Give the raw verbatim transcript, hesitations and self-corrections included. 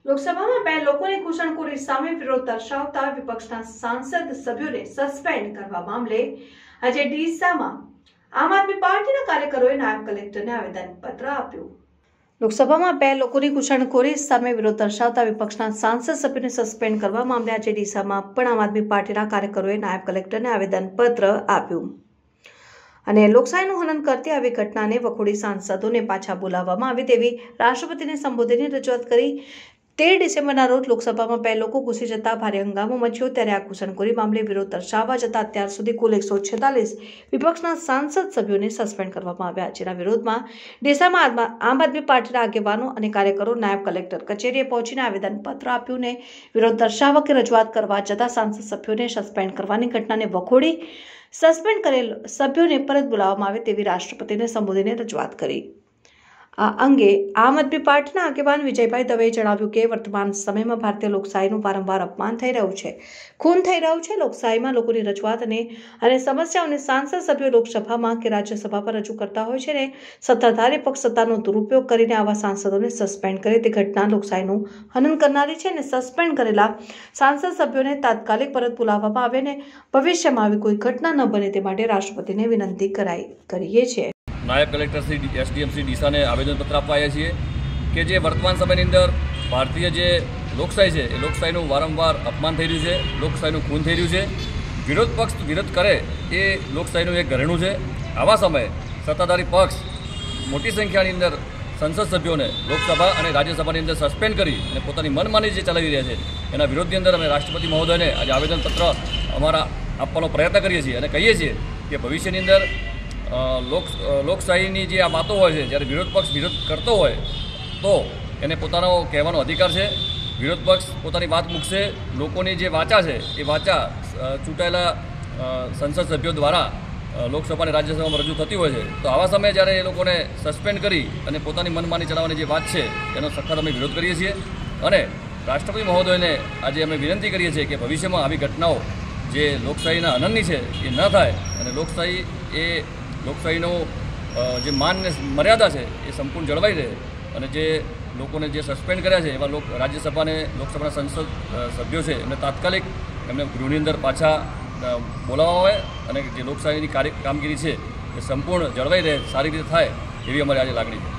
લોકસભામાં બે લોકોની ઘૂસણખોરી સામે વિરોધ દર્શાવતા વિપક્ષના સાંસદ સભ્યોને સસ્પેન્ડ કરવા મામલે આજે ડીસામાં આમ આદમી પાર્ટીના કાર્યકરોએ નાયબ કલેક્ટરને આવેદનપત્ર આપ્યું। લોકસભામાં બે લોકોની ઘૂસણખોરી સામે વિરોધ દર્શાવતા વિપક્ષના સાંસદ સભ્યોને સસ્પેન્ડ કરવા મામલે આજે ડીસામાં પણ આમ આદમી પાર્ટીના કાર્યકરોએ નાયબ કલેક્ટરને આવેદનપત્ર આપ્યું અને લોકશાહીનું હનન કરતી આવી ઘટનાને વખોડી સાંસદોને પાછા બોલાવવામાં આવે તેવી રાષ્ટ્રપતિને સંબોધીને રજૂઆત કરી। તેર ડિસેમ્બરના રોજ લોકસભામાં બે લોકો ઘૂસી જતા ભારે હંગામો મચ્યો ત્યારે આ ઘૂસણખોરી મામલે વિરોધ દર્શાવવા જતા અત્યાર સુધી કુલ એકસો છેતાલીસ વિપક્ષના સાંસદ સભ્યોને સસ્પેન્ડ કરવામાં આવ્યા, જેના વિરોધમાં ડીસામાં આમ આદમી પાર્ટીના આગેવાનો અને કાર્યકરો નાયબ કલેક્ટર કચેરીએ પહોંચીને આવેદનપત્ર આપ્યું ને વિરોધ દર્શાવવા કે રજૂઆત કરવા જતા સાંસદ સભ્યોને સસ્પેન્ડ કરવાની ઘટનાને વખોડી સસ્પેન્ડ કરેલ સભ્યોને પરત બોલાવવામાં આવે તેવી રાષ્ટ્રપતિને સંબોધીને રજૂઆત કરી। આ અંગે આમ આદમી પાર્ટીના આગેવાન વિજયભાઈ દવેએ જણાવ્યું કે વર્તમાન સમયમાં ભારતીય લોકશાહીનું વારંવાર અપમાન થઈ રહ્યું છે, ખૂન થઈ રહ્યું છે। લોકશાહીમાં લોકોની રજૂઆત અને અને સમસ્યાઓને સાંસદ સભ્યો લોકસભામાં કે રાજ્યસભા પર રજૂ કરતા હોય છે ને સત્તાધારી પક્ષ સત્તાનો દુરુપયોગ કરીને આવા સાંસદોને સસ્પેન્ડ કરે તે ઘટના લોકશાહીનું હનન કરનારી છે અને સસ્પેન્ડ કરેલા સાંસદ સભ્યોને તાત્કાલિક પરત બોલાવવામાં આવે ને ભવિષ્યમાં આવી કોઈ ઘટના ન બને તે માટે રાષ્ટ્રપતિને વિનંતી કરાઈ કરીએ છીએ। નાયબ કલેક્ટર શ્રી એસડીએમસી ડીસાને આવેદનપત્ર આપવા આવ્યા છીએ કે જે વર્તમાન સમયની અંદર ભારતીય જે લોકશાહી છે એ લોકશાહીનું વારંવાર અપમાન થઈ રહ્યું છે, લોકશાહીનું ખૂન થઈ રહ્યું છે। વિરોધ પક્ષ વિરોધ કરે એ લોકશાહીનું એક ઘરેણું છે। આવા સમયે સત્તાધારી પક્ષ મોટી સંખ્યાની અંદર સંસદ સભ્યોને લોકસભા અને રાજ્યસભાની અંદર સસ્પેન્ડ કરી અને પોતાની મનમાની જે ચલાવી રહ્યા છે એના વિરોધની અંદર અમે રાષ્ટ્રપતિ મહોદયને આજે આવેદનપત્ર અમારા આપવાનો પ્રયત્ન કરીએ છીએ અને કહીએ છીએ કે ભવિષ્યની અંદર લોક લોકશાહીની જે આ વાતો હોય છે જ્યારે વિરોધ પક્ષ વિરોધ કરતો હોય તો એને પોતાનો કહેવાનો અધિકાર છે। વિરોધ પક્ષ પોતાની વાત મૂકશે, લોકોની જે વાચા છે એ વાચા ચૂંટાયેલા સંસદ સભ્યો દ્વારા લોકસભા અને રાજ્યસભામાં રજૂ થતી હોય છે। તો આવા સમયે જ્યારે એ લોકોને સસ્પેન્ડ કરી અને પોતાની મનમાની ચલાવવાની જે વાત છે એનો સખત અમે વિરોધ કરીએ છીએ અને રાષ્ટ્રપતિ મહોદયને આજે અમે વિનંતી કરીએ છીએ કે ભવિષ્યમાં આવી ઘટનાઓ જે લોકશાહીના હનનની છે એ ન થાય અને લોકશાહી એ લોકશાહીનો જે માન ને મર્યાદા છે એ સંપૂર્ણ જળવાઈ રહે અને જે લોકોને જે સસ્પેન્ડ કર્યા છે એવા લોક રાજ્યસભાને લોકસભાના સંસદ સભ્યો છે એમને તાત્કાલિક એમને ગૃહની અંદર પાછા બોલાવવામાં આવે અને જે લોકશાહીની કાર્ય કામગીરી છે એ સંપૂર્ણ જળવાઈ રહે, સારી રીતે થાય એવી અમારી આજે લાગણી છે।